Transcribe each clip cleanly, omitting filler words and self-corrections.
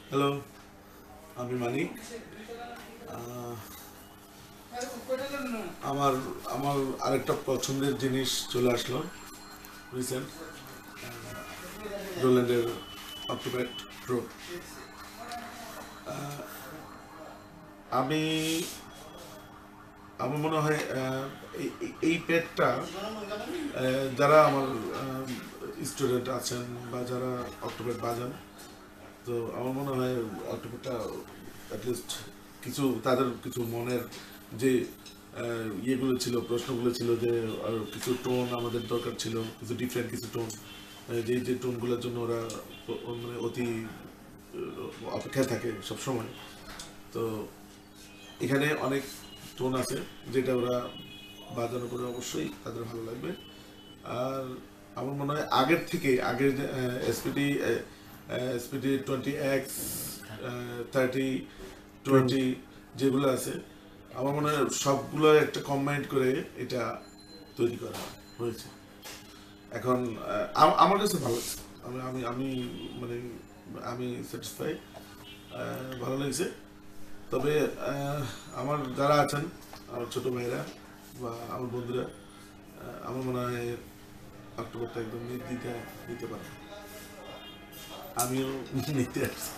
Hello, আমি মানিক। আহ, আমার আমার আরেকটা পছন্দের জিনিস চলে আসলো রিসেন্ট, রোল্যান্ডের অক্টোপ্যাড প্রো। আমি আমার মনে হয় এই প্যাডটা যারা আমার স্টুডেন্ট আছেন বা যারা অক্টোপ্যাড বাজান, তো আমার মনে হয় অক্টোপ্যাডটা অ্যাটলিস্ট কিছু তাদের কিছু মনের যে ইয়েগুলো ছিল, প্রশ্নগুলো ছিল, যে কিছু টোন আমাদের দরকার ছিল, কিছু ডিফারেন্ট কিছু টোন, যে যে টোনগুলোর জন্য ওরা মানে অতি অপেক্ষায় থাকে সব সময়। তো এখানে অনেক টোন আছে যেটা ওরা বাজানোর পরে অবশ্যই তাদের ভালো লাগবে। আর আমার মনে হয় আগের থেকে আগের এসপিডি এসপিডি 20X 30 20 যেগুলো আছে, আমার মনে হয় সবগুলো একটা কম্বাইন্ড করে এটা তৈরি করা হয়েছে। এখন আমার কাছে ভালো লাগছে। আমি আমি আমি মানে আমি স্যাটিসফাই, ভালো লাগছে। তবে আমার যারা আছেন, আমার ছোট ভাইরা বা আমার বন্ধুরা, আমার মনে হয় অক্টোবরটা একদম দিতে দিতে পারে। আমিও নিতে আসছি।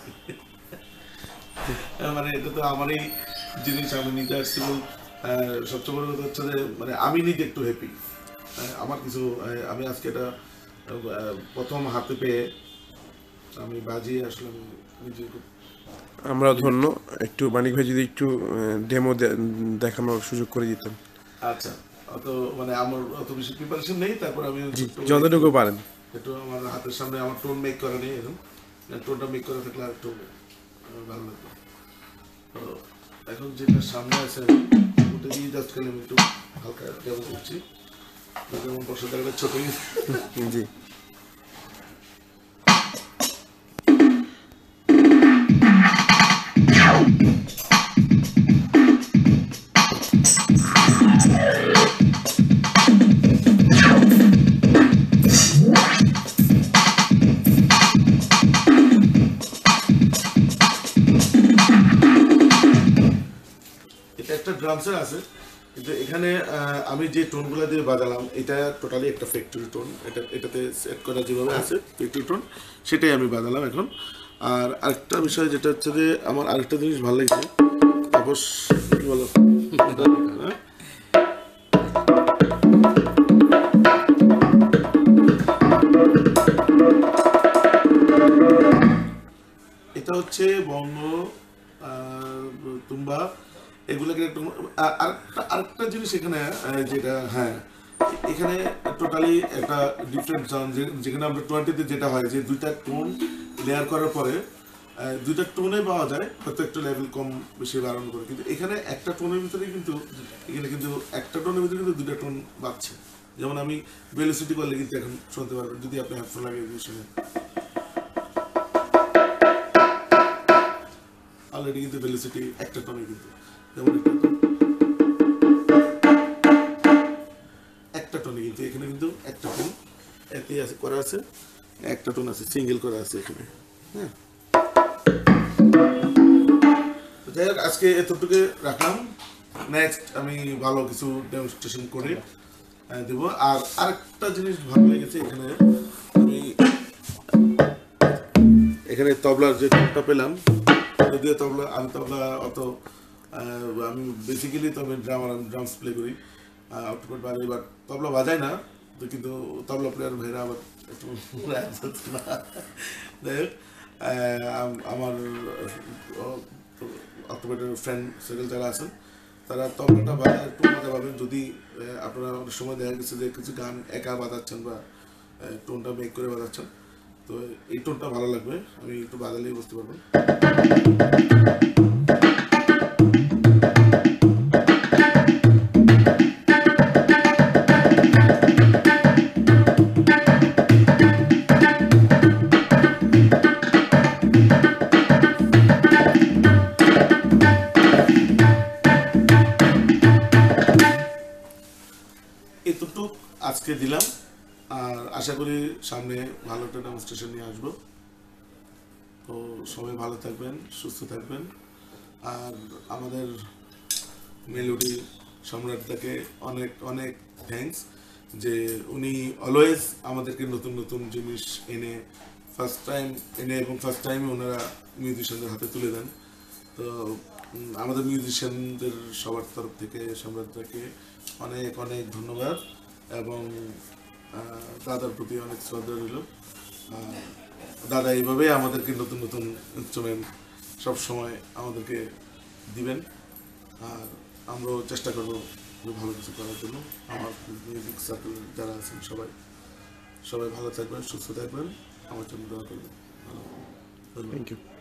মানে এটা তো আমারই জিনিস, আমি নিতে আসছি। সবচেয়ে বড় কথা হচ্ছে যে মানে আমি নিজে একটু হ্যাপি। আমার কিছু আমি আজকে এটা প্রথম হাতে পেয়ে আমি বাজিয়ে আসলে আমি নিজে খুব। আমরা ধন্য। একটু মানিক ভাই যদি একটু ডেমো দেখানোর সুযোগ করে দিতেন। আচ্ছা, অত মানে আমার অত বেশি প্রিপারেশন নেই, তারপর আমি জি, ছোট্ট করে যতটুকু পারেন। একটু আমার হাতের সামনে আমার টোন মেক করা নেই এরকম। টোনটা মেক করা থাকলে আর একটু ভালো লাগবে। তো এখন যেটা সামনে আছে ওটা দিয়ে জাস্ট খালি আমি একটু হালকা ডেমো করছি, যেমন বর্ষা জায়গাটা ছোটই। জি, এটা একটা ড্রামসের আছে, কিন্তু এখানে আমি যে টোনগুলো দিয়ে বাজালাম এটা টোটালি একটা ফ্যাক্টরি টোন। এটাতে সেট করা যেভাবে আছে ফ্যাক্টরি টোন, সেটাই আমি বাজালাম এখন। আর আরেকটা বিষয় যেটা হচ্ছে যে আমার আরেকটা জিনিস ভালো লাগছে, অবশ্য কি বলো, হ্যাঁ? এটা হচ্ছে বঙ্গ, তুম্বা, এগুলোকে একটু আরেকটা জিনিস এখানে, যেটা হ্যাঁ, এখানে টোটালি একটা ডিফারেন্ট সাউন্ড। যেখানে আমরা 20-তে যেটা হয় যে দুইটা টোন লেয়ার করার পরে দুইটা টোনে পাওয়া যায়, হয়তো একটু লেভেল কম বেশি বাড়ানো করে, কিন্তু এখানে একটা টোনের ভিতরে কিন্তু এখানে কিন্তু একটা টোনের ভিতরে কিন্তু দুইটা টোন বাড়ছে। যেমন আমি ভেলোসিটি করলে কিন্তু এখন শুনতে পারবেন যদি আপনি হেডফোন লাগিয়ে দিয়ে শুনেন, অলরেডি কিন্তু ভেলোসিটি একটা টোনে কিন্তু, যেমন একটা টোনে কিন্তু এখানে কিন্তু একটা টোন এতে আছে করা আছে, একটা টোন আছে সিঙ্গেল করা আছে এখানে। হ্যাঁ, তো যাই হোক আজকে এতটুকু রাখলাম। নেক্সট আমি ভালো কিছু ডেমনস্ট্রেশন করে দেবো। আর আরেকটা জিনিস ভালো লেগেছে এখানে, আমি এখানে তবলার যে টোনটা পেলাম, যদিও তবলা আমি তবলা অত আমি বেসিক্যালি তো আমি ড্রামস প্লে করি অক্টোপাড বাজাই, বাট তবলা বাজাই না। তো কিন্তু তবলা প্লেয়ার ভাইরা আবার একটু না। যাই হোক আমার অক্টোপাডের ফ্রেন্ড সার্কেল যারা আছেন তারা তবলাটা বাজায় একটু মজা পাবেন যদি আপনারা অনেক সময় দেখা গেছে যে কিছু গান একা বাজাচ্ছেন বা টোনটা মেক করে বাজাচ্ছেন, তো এই টোনটা ভালো লাগবে, আমি একটু বাজালেই বুঝতে পারবেন। এতটুকু আজকে দিলাম, আর আশা করি সামনে ভালো একটা ডেমনস্ট্রেশন নিয়ে আসবো। তো সবাই ভালো থাকবেন, সুস্থ থাকবেন। আর আমাদের মেলোডি সম্রাটদাকে অনেক অনেক থ্যাঙ্কস, যে উনি অলওয়েজ আমাদেরকে নতুন নতুন জিনিস এনে এবং ফার্স্ট টাইম ওনারা মিউজিশিয়ানদের হাতে তুলে দেন। তো আমাদের মিউজিশিয়ানদের সবার তরফ থেকে সম্রাটদাকে অনেক অনেক ধন্যবাদ, এবং দাদার প্রতি অনেক শ্রদ্ধা রইল। দাদা এইভাবেই আমাদেরকে নতুন নতুন ইনস্ট্রুমেন্ট সবসময় আমাদেরকে দিবেন, আর আমরাও চেষ্টা করবো যে ভালো কিছু করার জন্য। আমার মিউজিক সার্কেল যারা আছেন সবাই সবাই ভালো থাকবেন, সুস্থ থাকবেন, আমার জন্য দোয়া করবেন। ধন্যবাদ। Thank you.